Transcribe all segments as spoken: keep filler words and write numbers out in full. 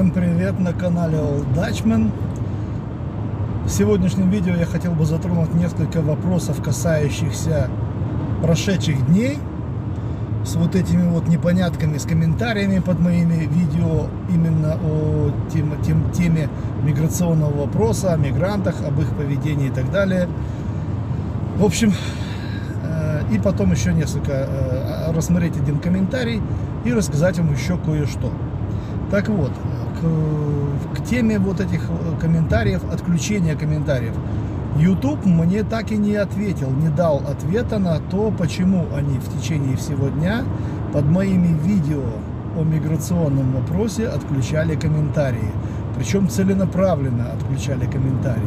Всем привет на канале Old Dutchman. В сегодняшнем видео я хотел бы затронуть несколько вопросов, касающихся прошедших дней, с вот этими вот непонятками, с комментариями под моими видео именно о тем, тем, теме миграционного вопроса, о мигрантах, об их поведении и так далее. В общем, и потом еще несколько рассмотреть один комментарий и рассказать вам еще кое-что. Так вот, к, к теме вот этих комментариев, отключения комментариев. YouTube мне так и не ответил, не дал ответа на то, почему они в течение всего дня под моими видео о миграционном вопросе отключали комментарии. Причем целенаправленно отключали комментарии.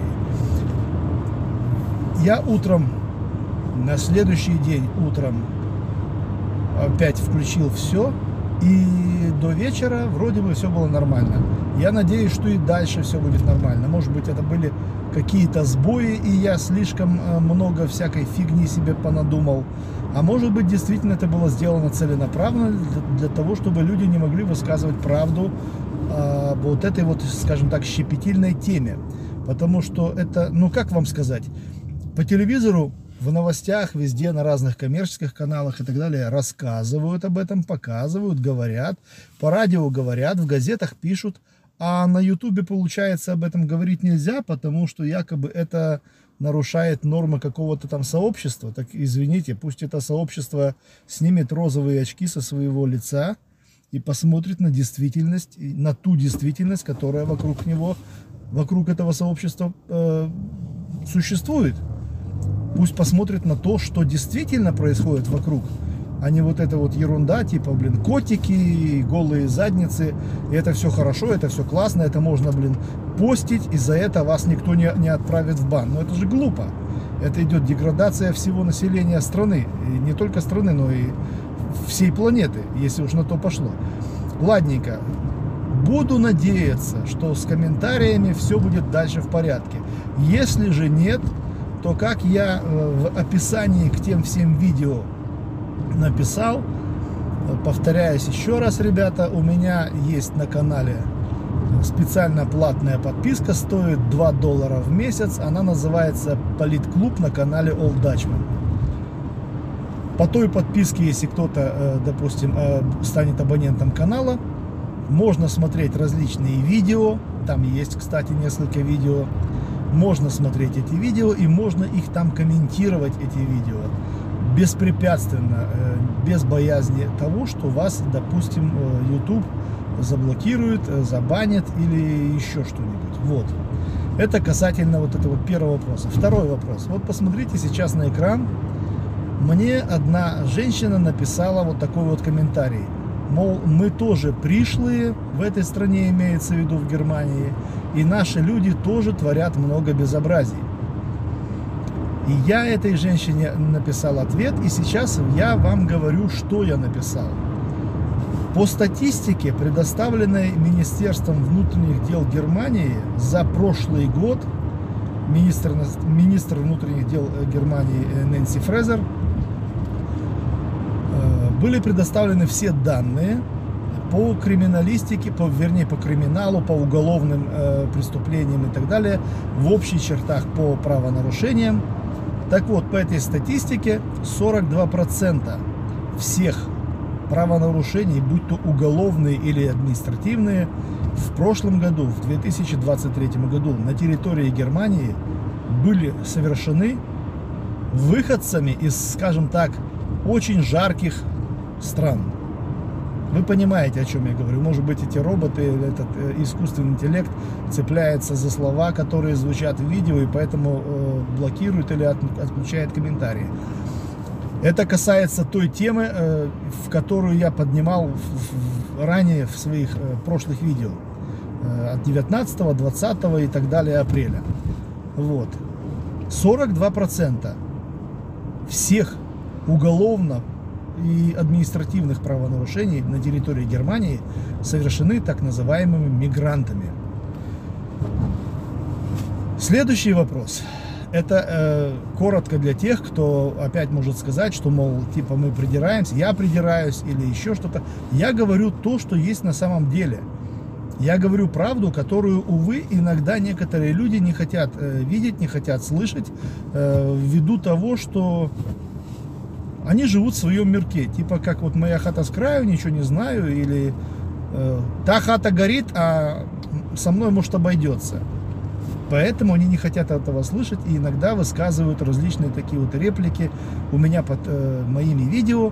Я утром, на следующий день утром опять включил все. И до вечера вроде бы все было нормально. Я надеюсь, что и дальше все будет нормально. Может быть, это были какие-то сбои, и я слишком много всякой фигни себе понадумал. А может быть, действительно это было сделано целенаправленно для, для того, чтобы люди не могли высказывать правду об вот этой вот, скажем так, щепетильной теме. Потому что это, ну как вам сказать, по телевизору, в новостях, везде, на разных коммерческих каналах и так далее рассказывают об этом, показывают, говорят, по радио говорят, в газетах пишут, а на ютубе, получается, об этом говорить нельзя, потому что якобы это нарушает нормы какого-то там сообщества. Так извините, пусть это сообщество снимет розовые очки со своего лица и посмотрит на действительность, на ту действительность, которая вокруг него, вокруг этого сообщества э, существует. Пусть посмотрит на то, что действительно происходит вокруг, а не вот эта вот ерунда, типа, блин, котики, голые задницы, и это все хорошо, это все классно, это можно, блин, постить, и за это вас никто не, не отправит в бан. Но это же глупо. Это идет деградация всего населения страны, и не только страны, но и всей планеты, если уж на то пошло. Ладненько. Буду надеяться, что с комментариями все будет дальше в порядке. Если же нет, то, как я в описании к тем всем видео написал, повторяюсь еще раз, ребята, у меня есть на канале специально платная подписка, стоит два доллара в месяц, она называется Политклуб на канале Old Dutchman. По той подписке, если кто-то, допустим, станет абонентом канала, можно смотреть различные видео, там есть, кстати, несколько видео. Можно смотреть эти видео и можно их там комментировать, эти видео, беспрепятственно, без боязни того, что вас, допустим, YouTube заблокирует, забанит или еще что-нибудь. Вот. Это касательно вот этого первого вопроса. Второй вопрос. Вот посмотрите сейчас на экран. Мне одна женщина написала вот такой вот комментарий. Мол, мы тоже пришлые в этой стране, имеется в виду в Германии, и наши люди тоже творят много безобразий. И я этой женщине написал ответ, и сейчас я вам говорю, что я написал. По статистике, предоставленной Министерством внутренних дел Германии за прошлый год, министр, министр внутренних дел Германии Нэнси Фрезер, были предоставлены все данные по криминалистике, по, вернее, по криминалу, по уголовным э, преступлениям и так далее, в общих чертах по правонарушениям. Так вот, по этой статистике сорок два процента всех правонарушений, будь то уголовные или административные, в прошлом году, в две тысячи двадцать третьем году, на территории Германии были совершены выходцами из, скажем так, очень жарких стран. Вы понимаете, о чем я говорю. Может быть, эти роботы, этот э, искусственный интеллект цепляется за слова, которые звучат в видео, и поэтому э, блокирует или от, отключает комментарии. Это касается той темы, э, в которую я поднимал в, в, ранее в своих э, прошлых видео. Э, от девятнадцатого, двадцатого и так далее апреля. Вот. сорок два процента всех уголовно и административных правонарушений на территории Германии совершены так называемыми мигрантами. Следующий вопрос. Это э, коротко для тех, кто опять может сказать, что, мол, типа мы придираемся, я придираюсь или еще что-то. Я говорю то, что есть на самом деле. Я говорю правду, которую, увы, иногда некоторые люди не хотят э, видеть, не хотят слышать, э, ввиду того, что они живут в своем мирке. Типа как вот моя хата с краю, ничего не знаю, или э, та хата горит, а со мной, может, обойдется. Поэтому они не хотят этого слышать и иногда высказывают различные такие вот реплики у меня под э, моими видео.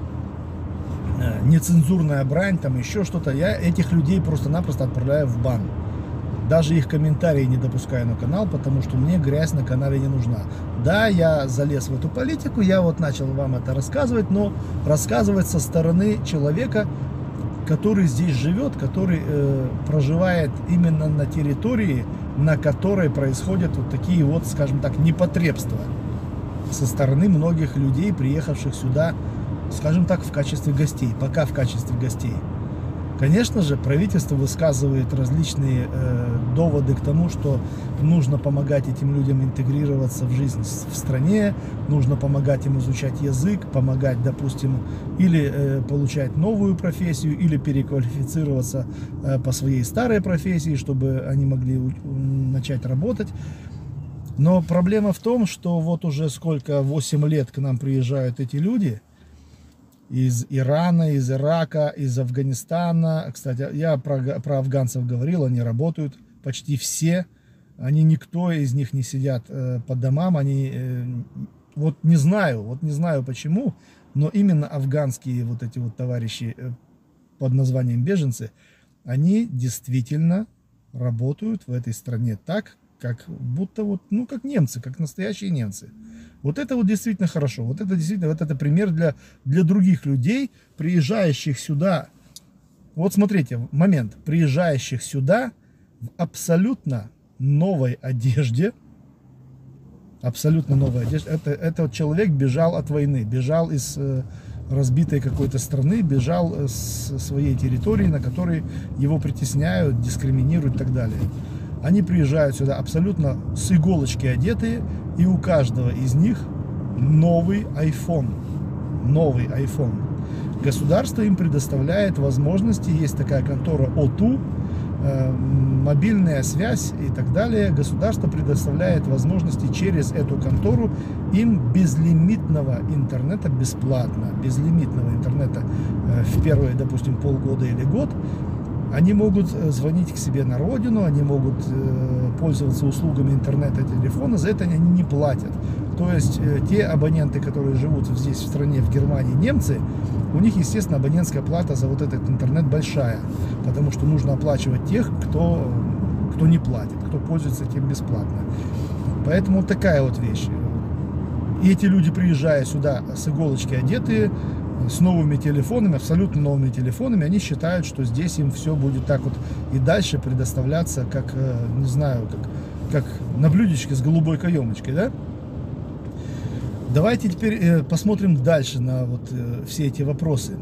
Нецензурная брань, там еще что-то, я этих людей просто-напросто отправляю в бан. Даже их комментарии не допускаю на канал, потому что мне грязь на канале не нужна. Да, я залез в эту политику, я вот начал вам это рассказывать, но рассказывать со стороны человека, который здесь живет, который э, проживает именно на территории, на которой происходят вот такие вот, скажем так, непотребства со стороны многих людей, приехавших сюда, скажем так, в качестве гостей, пока в качестве гостей. Конечно же, правительство высказывает различные э, доводы к тому, что нужно помогать этим людям интегрироваться в жизнь в стране, нужно помогать им изучать язык, помогать, допустим, или э, получать новую профессию, или переквалифицироваться э, по своей старой профессии, чтобы они могли начать работать. Но проблема в том, что вот уже сколько, восемь лет к нам приезжают эти люди, из Ирана, из Ирака, из Афганистана. Кстати, я про, про афганцев говорил, они работают почти все. Они, никто из них не сидят э, по домам. Они, э, вот не знаю, вот не знаю почему, но именно афганские вот эти вот товарищи э, под названием беженцы, они действительно работают в этой стране так, как будто вот, ну, как немцы, как настоящие немцы. Вот это вот действительно хорошо. Вот это действительно, вот это пример для, для других людей, приезжающих сюда. Вот смотрите, момент. Приезжающих сюда в абсолютно новой одежде. Абсолютно новой одежде. Это, это вот человек бежал от войны, бежал из э, разбитой какой-то страны, бежал с своей территории, на которой его притесняют, дискриминируют и так далее. Они приезжают сюда абсолютно с иголочки одетые, и у каждого из них новый iPhone. Новый iPhone. Государство им предоставляет возможности, есть такая контора о ту, э, мобильная связь и так далее. Государство предоставляет возможности через эту контору им безлимитного интернета бесплатно. Безлимитного интернета э, в первые, допустим, полгода или год. Они могут звонить к себе на родину, они могут э, пользоваться услугами интернета, телефона, за это они не платят. То есть э, те абоненты, которые живут здесь в стране, в Германии, немцы, у них, естественно, абонентская плата за вот этот интернет большая, потому что нужно оплачивать тех, кто, кто не платит, кто пользуется этим бесплатно. Поэтому вот такая вот вещь. И эти люди, приезжая сюда с иголочки одетые, с новыми телефонами, абсолютно новыми телефонами, они считают, что здесь им все будет так вот и дальше предоставляться, как, не знаю, как, как на блюдечке с голубой каемочкой, да? Давайте теперь посмотрим дальше на вот все эти вопросы.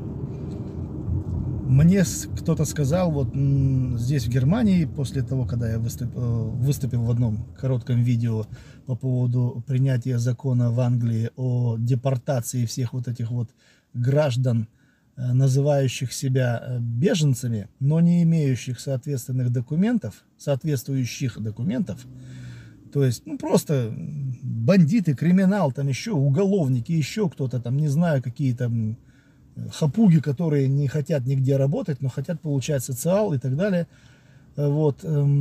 Мне кто-то сказал, вот здесь в Германии, после того, когда я выступил, выступил в одном коротком видео по поводу принятия закона в Англии о депортации всех вот этих вот граждан, называющих себя беженцами, но не имеющих соответственных документов, соответствующих документов, то есть, ну, просто бандиты, криминал, там еще уголовники, еще кто-то там, не знаю, какие там хапуги, которые не хотят нигде работать, но хотят получать социал и так далее. Вот.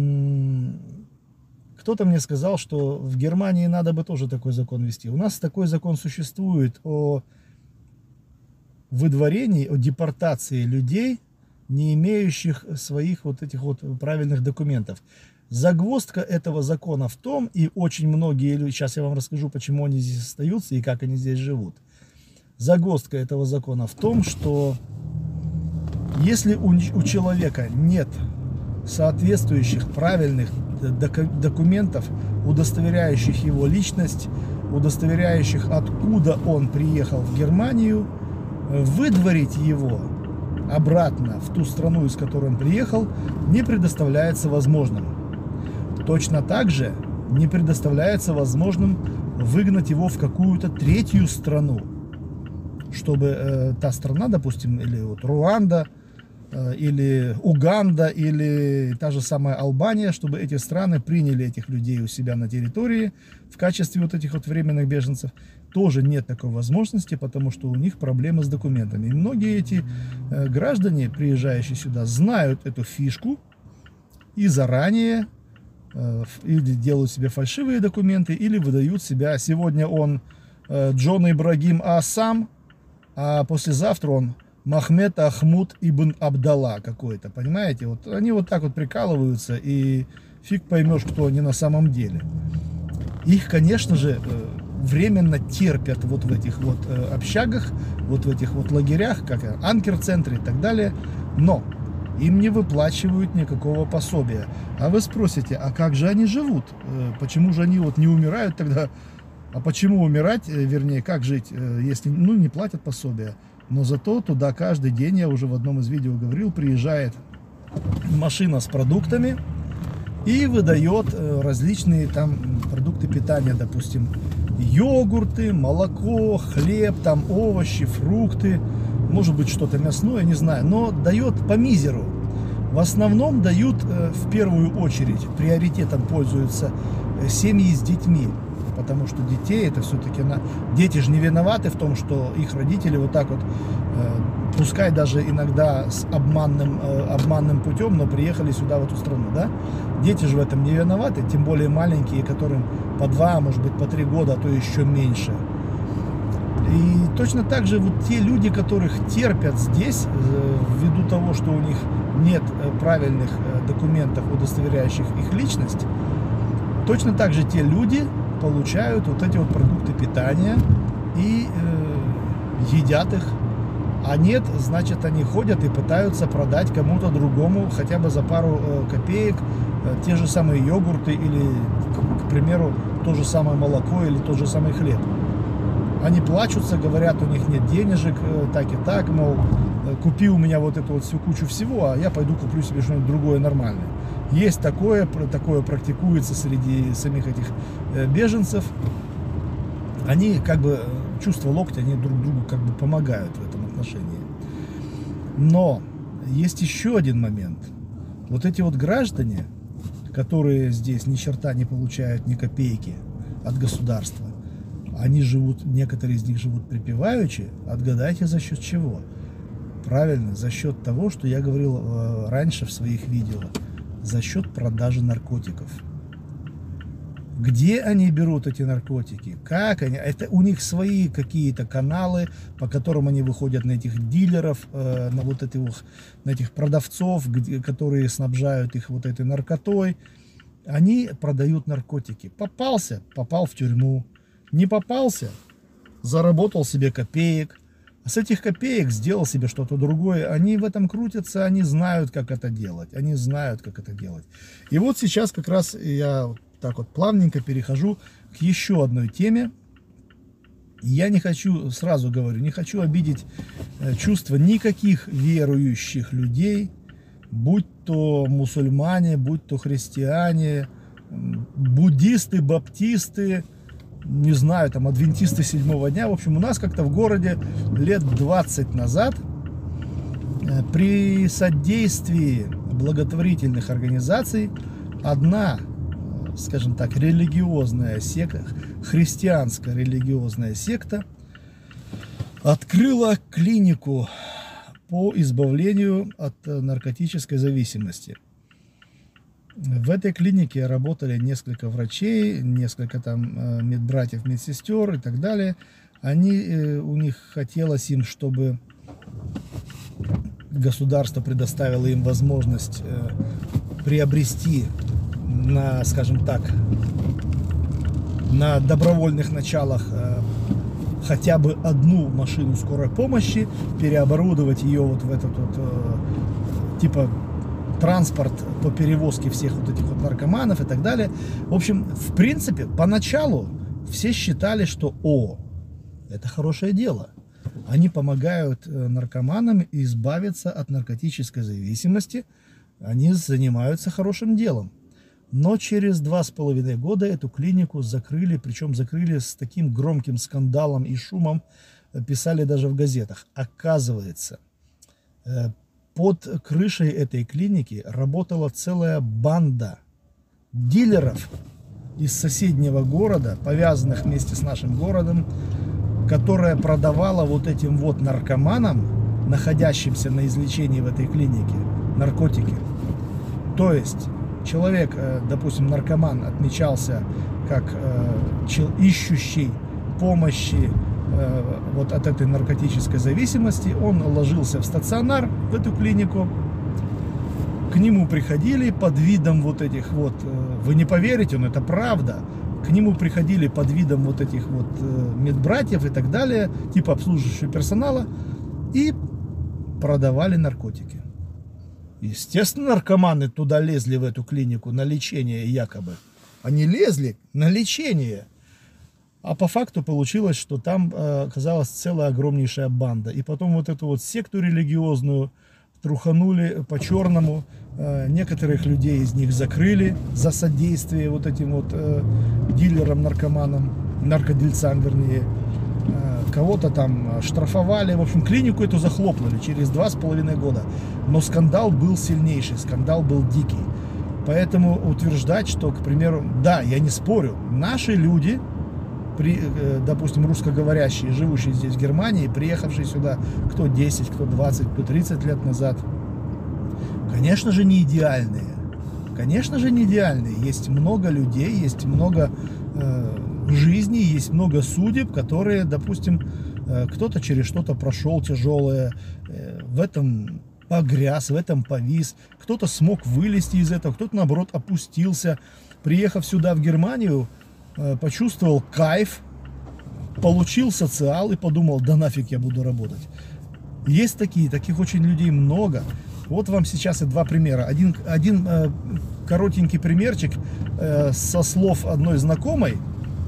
Кто-то мне сказал, что в Германии надо бы тоже такой закон ввести. У нас такой закон существует о выдворении, о депортации людей, не имеющих своих вот этих вот правильных документов. Загвоздка этого закона в том, и очень многие люди, сейчас я вам расскажу, почему они здесь остаются и как они здесь живут. Загвоздка этого закона в том, что если у, у человека нет соответствующих правильных документов, удостоверяющих его личность, удостоверяющих, откуда он приехал в Германию, выдворить его обратно в ту страну, из которой он приехал, не предоставляется возможным. Точно так же не предоставляется возможным выгнать его в какую-то третью страну, чтобы э, та страна, допустим, или вот Руанда, или Уганда, или та же самая Албания, чтобы эти страны приняли этих людей у себя на территории в качестве вот этих вот временных беженцев. Тоже нет такой возможности, потому что у них проблемы с документами. И многие эти граждане, приезжающие сюда, знают эту фишку и заранее или делают себе фальшивые документы, или выдают себя. Сегодня он Джон Ибрагим Асам, а послезавтра он Махмед Ахмуд ибн Абдалла какой-то, понимаете? Вот они вот так вот прикалываются, и фиг поймешь, кто они на самом деле. Их, конечно же, временно терпят вот в этих вот общагах, вот в этих вот лагерях, как Анкер-центре и так далее, но им не выплачивают никакого пособия. А вы спросите, а как же они живут? Почему же они вот не умирают тогда? А почему умирать, вернее, как жить, если, ну, не платят пособия? Но зато туда каждый день, я уже в одном из видео говорил, приезжает машина с продуктами и выдает различные там продукты питания, допустим, йогурты, молоко, хлеб, там овощи, фрукты, может быть что-то мясное, не знаю, но дает по мизеру. В основном дают в первую очередь, приоритетом пользуются семьи с детьми. Потому что детей это все-таки на... дети же не виноваты в том, что их родители вот так вот, э, пускай даже иногда с обманным, э, обманным путем, но приехали сюда, в эту страну, да? Дети же в этом не виноваты, тем более маленькие, которым по два, может быть, по три года, а то еще меньше. И точно так же вот те люди, которых терпят здесь, э, ввиду того, что у них нет правильных э, документов, удостоверяющих их личность, точно так же те люди получают вот эти вот продукты питания и э, едят их. А нет, значит, они ходят и пытаются продать кому-то другому хотя бы за пару э, копеек э, те же самые йогурты или, к, к примеру, то же самое молоко или тот же самый хлеб. Они плачутся, говорят, у них нет денежек, э, так и так, мол, э, купи у меня вот эту вот всю кучу всего, а я пойду куплю себе что-нибудь другое нормальное. Есть такое, такое практикуется среди самих этих беженцев. Они как бы, чувство локтя, они друг другу как бы помогают в этом отношении. Но есть еще один момент. Вот эти вот граждане, которые здесь ни черта не получают, ни копейки от государства, они живут, некоторые из них живут припеваючи. Отгадайте, за счет чего? Правильно, за счет того, что я говорил раньше в своих видео. За счет продажи наркотиков. Где они берут эти наркотики? Как они? Это у них свои какие-то каналы, по которым они выходят на этих дилеров, э, на вот этих, на этих продавцов, где, которые снабжают их вот этой наркотой. Они продают наркотики. Попался, попал в тюрьму. Не попался, заработал себе копеек. С этих копеек сделал себе что-то другое. Они в этом крутятся, они знают, как это делать. Они знают, как это делать. И вот сейчас как раз я так вот плавненько перехожу к еще одной теме. Я не хочу, сразу говорю, не хочу обидеть чувства никаких верующих людей, будь то мусульмане, будь то христиане, буддисты, баптисты, не знаю, там, адвентисты седьмого дня. В общем, у нас как-то в городе лет двадцать назад при содействии благотворительных организаций одна, скажем так, религиозная секта, христианская религиозная секта открыла клинику по избавлению от наркотической зависимости. В этой клинике работали несколько врачей, несколько там медбратьев, медсестер и так далее. Они, у них хотелось им, чтобы государство предоставило им возможность приобрести на, скажем так, на добровольных началах хотя бы одну машину скорой помощи, переоборудовать ее вот в этот вот типа транспорт по перевозке всех вот этих вот наркоманов и так далее. В общем, в принципе, поначалу все считали, что о, это хорошее дело. Они помогают наркоманам избавиться от наркотической зависимости. Они занимаются хорошим делом. Но через два с половиной года эту клинику закрыли, причем закрыли с таким громким скандалом и шумом, писали даже в газетах. Оказывается, под крышей этой клиники работала целая банда дилеров из соседнего города, повязанных вместе с нашим городом, которая продавала вот этим вот наркоманам, находящимся на излечении в этой клинике, наркотики. То есть человек, допустим, наркоман отмечался как ищущий помощи вот от этой наркотической зависимости, он ложился в стационар, в эту клинику, к нему приходили под видом вот этих вот, вы не поверите, но это правда, к нему приходили под видом вот этих вот медбратьев и так далее, типа обслуживающего персонала, и продавали наркотики. Естественно, наркоманы туда лезли, в эту клинику, на лечение якобы. Они лезли на лечение. А по факту получилось, что там э, оказалась целая огромнейшая банда. И потом вот эту вот секту религиозную труханули по-черному. Э, некоторых людей из них закрыли за содействие вот этим вот э, дилерам, наркоманам, наркодельцам вернее. Э, кого-то там штрафовали. В общем, клинику эту захлопнули через два с половиной года. Но скандал был сильнейший, скандал был дикий. Поэтому утверждать, что, к примеру, да, я не спорю, наши люди... При, допустим, русскоговорящие, живущие здесь в Германии, приехавшие сюда кто десять, кто двадцать, кто тридцать лет назад, конечно же, не идеальные. Конечно же, не идеальные. Есть много людей, есть много э, жизней, есть много судеб, которые, допустим, э, кто-то через что-то прошел тяжелое, э, в этом погряз, в этом повис, кто-то смог вылезти из этого, кто-то, наоборот, опустился. Приехав сюда, в Германию, почувствовал кайф, получил социал и подумал, да нафиг я буду работать. Есть такие, таких очень людей много. Вот вам сейчас и два примера. Один, один э, коротенький примерчик э, со слов одной знакомой,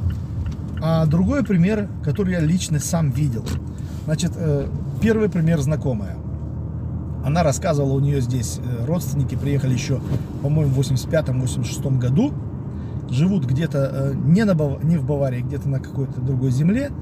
а другой пример, который я лично сам видел. Значит, э, первый пример знакомая. Она рассказывала, у нее здесь родственники приехали еще, по-моему, в восемьдесят пятом — восемьдесят шестом году. Живут где-то не, на Бав... не в Баварии, где-то на какой-то другой земле.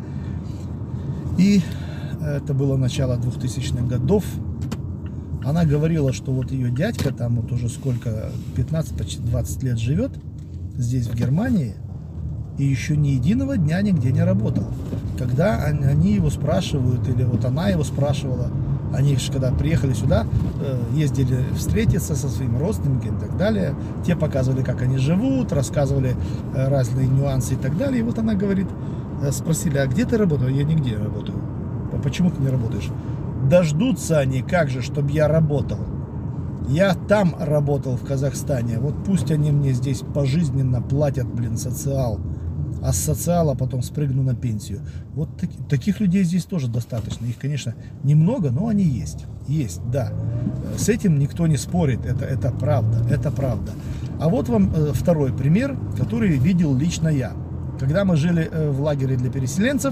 И это было начало двухтысячных годов. Она говорила, что вот ее дядька там вот уже сколько, пятнадцать, почти двадцать лет живет здесь, в Германии, и еще ни единого дня нигде не работал. Когда они его спрашивают, или вот она его спрашивала, они же когда приехали сюда, ездили встретиться со своими родственниками и так далее. Те показывали, как они живут, рассказывали разные нюансы и так далее. И вот она говорит, спросили, а где ты работаешь? Я нигде не работаю. Почему ты не работаешь? Дождутся они, как же, чтобы я работал. Я там работал, в Казахстане. Вот пусть они мне здесь пожизненно платят, блин, социал. А с социала потом спрыгну на пенсию. Вот таки, таких людей здесь тоже достаточно. Их, конечно, немного, но они есть. Есть, да. С этим никто не спорит. Это, это правда. Это правда. А вот вам э, второй пример, который видел лично я. Когда мы жили э, в лагере для переселенцев,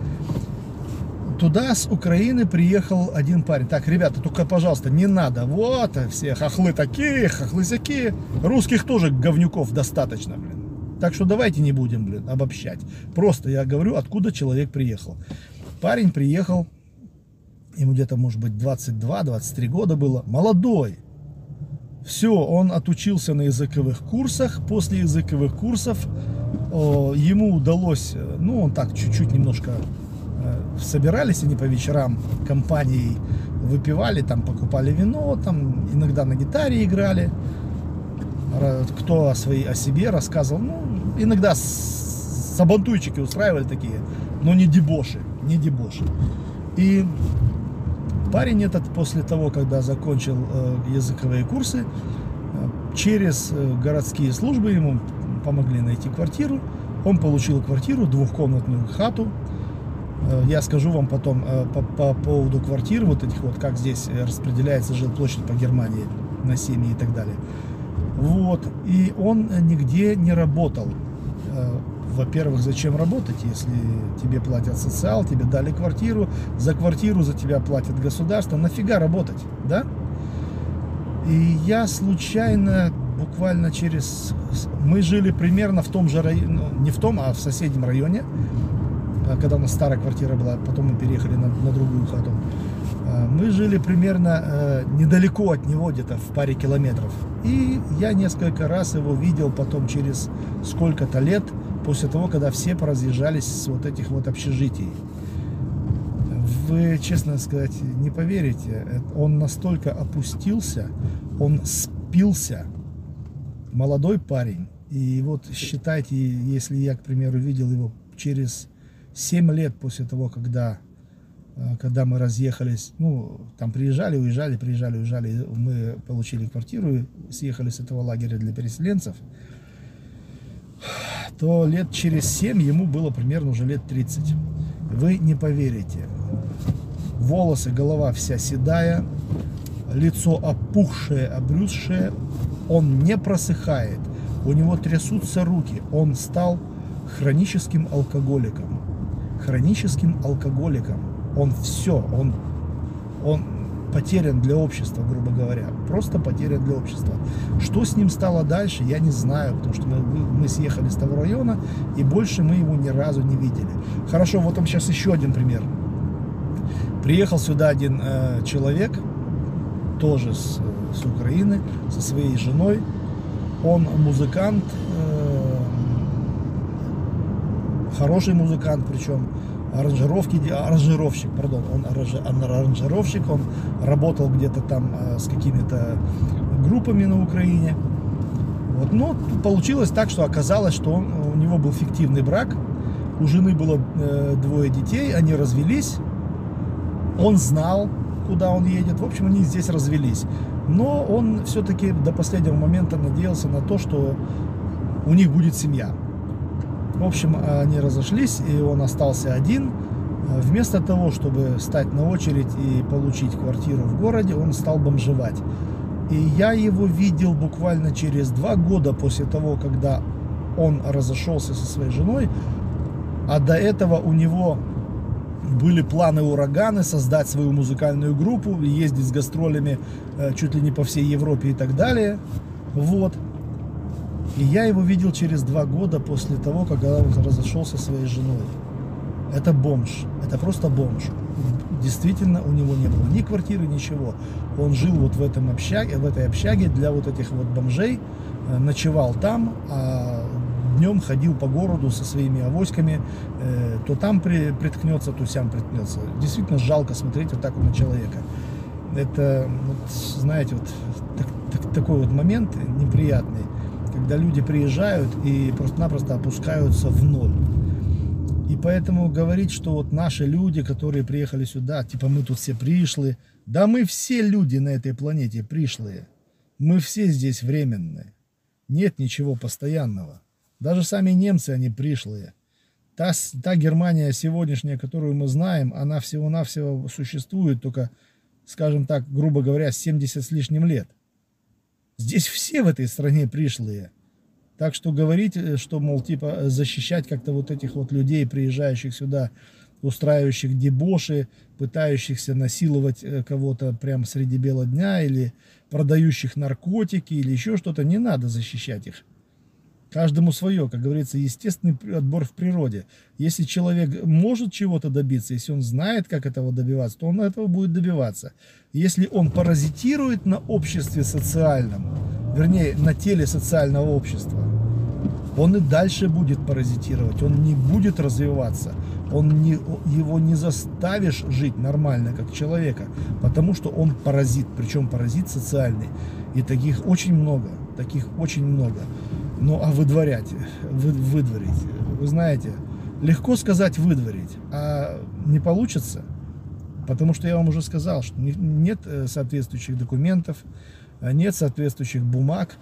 туда с Украины приехал один парень. Так, ребята, только, пожалуйста, не надо. Вот, все хохлы такие, хохлы-сякие. Русских тоже говнюков достаточно, блин. Так что давайте не будем, блин, обобщать. Просто я говорю, откуда человек приехал. Парень приехал, ему где-то, может быть, двадцать два — двадцать три года было. Молодой. Все, он отучился на языковых курсах. После языковых курсов о, ему удалось, ну, он так чуть-чуть немножко э, собирались они по вечерам компанией, выпивали, там, покупали вино, там, иногда на гитаре играли. Кто о, своей, о себе рассказывал, ну, иногда сабантуйчики устраивали такие, но не дебоши, не дебоши. И парень этот после того, когда закончил э, языковые курсы, э, через э, городские службы ему помогли найти квартиру. Он получил квартиру, двухкомнатную хату. Э, я скажу вам потом э, по, по поводу квартир, вот этих вот, как здесь распределяется жилплощадь по Германии на семьи и так далее. Вот, и он нигде не работал. Во-первых, зачем работать, если тебе платят социал, тебе дали квартиру, за квартиру за тебя платит государство, нафига работать, да? И я случайно, буквально через... Мы жили примерно в том же районе, ну, не в том, а в соседнем районе. когда у нас старая квартира была, потом мы переехали на, на другую хату. Мы жили примерно э, недалеко от него, где-то в паре километров. И я несколько раз его видел потом через сколько-то лет, после того, когда все поразъезжались с вот этих вот общежитий. Вы, честно сказать, не поверите, он настолько опустился, он спился, молодой парень. И вот считайте, если я, к примеру, видел его через семь лет после того, когда... когда мы разъехались, ну, там приезжали, уезжали, приезжали, уезжали, мы получили квартиру, съехали с этого лагеря для переселенцев, то лет через семь ему было примерно уже лет тридцать. Вы не поверите. Волосы, голова вся седая, лицо опухшее, обрюзшее, он не просыхает, у него трясутся руки, он стал хроническим алкоголиком. Хроническим алкоголиком. Он все, он, он потерян для общества, грубо говоря. Просто потерян для общества. Что с ним стало дальше, я не знаю, потому что мы, мы съехали с того района, и больше мы его ни разу не видели. Хорошо, вот вам сейчас еще один пример. Приехал сюда один э, человек, тоже с, с Украины, со своей женой. Он музыкант, э, хороший музыкант, причем аранжировки, аранжировщик, пардон, он аранжировщик, он работал где-то там э, с какими-то группами на Украине. Вот, но получилось так, что оказалось, что он, у него был фиктивный брак, у жены было э, двое детей, они развелись, он знал, куда он едет, в общем, они здесь развелись. Но он все-таки до последнего момента надеялся на то, что у них будет семья. В общем, они разошлись, и он остался один. Вместо того, чтобы стать на очередь и получить квартиру в городе, он стал бомжевать. И я его видел буквально через два года после того, когда он разошелся со своей женой. А до этого у него были планы ураганы, создать свою музыкальную группу, ездить с гастролями чуть ли не по всей Европе и так далее. Вот. И я его видел через два года после того, когда он разошелся со своей женой. Это бомж. Это просто бомж. Действительно, у него не было ни квартиры, ничего. Он жил вот в, этом общаге, в этой общаге для вот этих вот бомжей, ночевал там, а днем ходил по городу со своими авоськами, э, то там при, приткнется, то сям приткнется. Действительно жалко смотреть вот так вот на человека. Это, вот, знаете, вот так, так, такой вот момент неприятный, когда люди приезжают и просто-напросто опускаются в ноль. И поэтому говорить, что вот наши люди, которые приехали сюда, типа мы тут все пришлые, да мы все люди на этой планете пришлые. Мы все здесь временные. Нет ничего постоянного. Даже сами немцы, они пришлые. Та, та Германия сегодняшняя, которую мы знаем, она всего-навсего существует только, скажем так, грубо говоря, семьдесят с лишним лет. Здесь все в этой стране пришлые. Так что говорить, что, мол, типа, защищать как-то вот этих вот людей, приезжающих сюда, устраивающих дебоши, пытающихся насиловать кого-то прямо среди бела дня, или продающих наркотики, или еще что-то, не надо защищать их. Каждому свое, как говорится, естественный отбор в природе. Если человек может чего-то добиться, если он знает, как этого добиваться, то он этого будет добиваться. Если он паразитирует на обществе социальном, вернее, на теле социального общества, он и дальше будет паразитировать, он не будет развиваться, он не, его не заставишь жить нормально, как человека, потому что он паразит, причем паразит социальный. И таких очень много, таких очень много. Ну, а выдворять, вы, выдворить, вы знаете, легко сказать выдворить, а не получится, потому что я вам уже сказал, что нет соответствующих документов, нет соответствующих бумаг,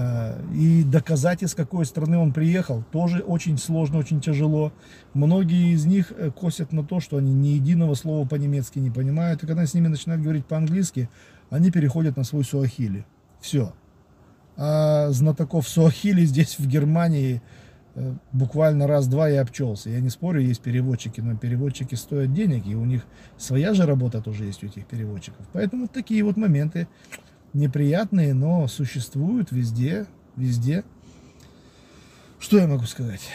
и доказать, из какой страны он приехал, тоже очень сложно, очень тяжело. Многие из них косят на то, что они ни единого слова по-немецки не понимают, и когда с ними начинают говорить по-английски, они переходят на свой суахили. Все. А знатоков суахили здесь, в Германии, буквально раз-два и обчелся. Я не спорю, есть переводчики, но переводчики стоят денег, и у них своя же работа тоже есть у этих переводчиков. Поэтому такие вот моменты неприятные, но существуют везде, везде. Что я могу сказать?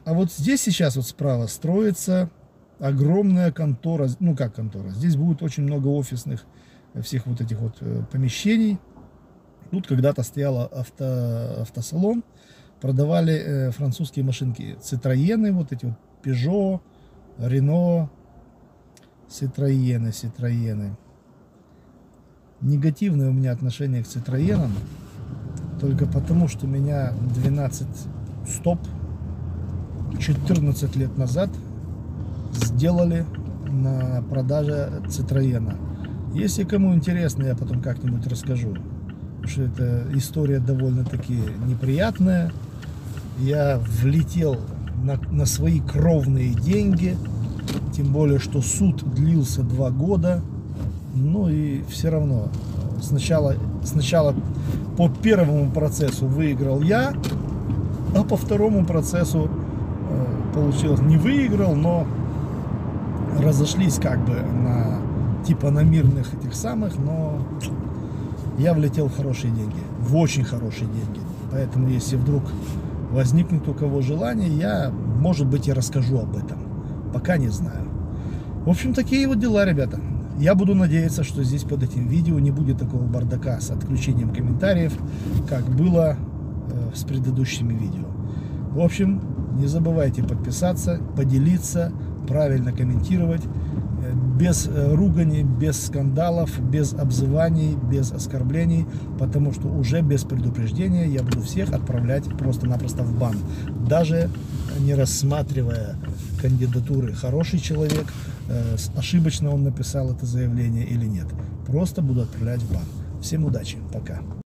А вот здесь сейчас вот справа строится огромная контора. Ну как контора? Здесь будет очень много офисных всех вот этих вот помещений. Тут когда-то стоял авто, автосалон. Продавали э, французские машинки. Citroёны, вот эти вот Peugeot, Renault. Citroёны, Citroёны. Негативное у меня отношение к Citroёнам. Только потому, что меня двенадцать стоп четырнадцать лет назад сделали на продаже Citroёна. Если кому интересно, я потом как-нибудь расскажу. Потому что эта история довольно-таки неприятная. Я влетел на, на свои кровные деньги. Тем более, что суд длился два года. Ну и все равно. Сначала, сначала по первому процессу выиграл я, а по второму процессу получилось не выиграл, но разошлись как бы на типа на мирных этих самых, но я влетел в хорошие деньги, в очень хорошие деньги. Поэтому если вдруг возникнет у кого желание, я, может быть, и расскажу об этом. Пока не знаю. В общем, такие вот дела, ребята. Я буду надеяться, что здесь под этим видео не будет такого бардака с отключением комментариев, как было э, с предыдущими видео. В общем, не забывайте подписаться, поделиться, правильно комментировать, э, без э, ругани, без скандалов, без обзываний, без оскорблений, потому что уже без предупреждения я буду всех отправлять просто-напросто в бан, даже не рассматривая кандидатуры. Хороший человек, э, ошибочно он написал это заявление или нет. Просто буду отправлять в бан. Всем удачи, пока.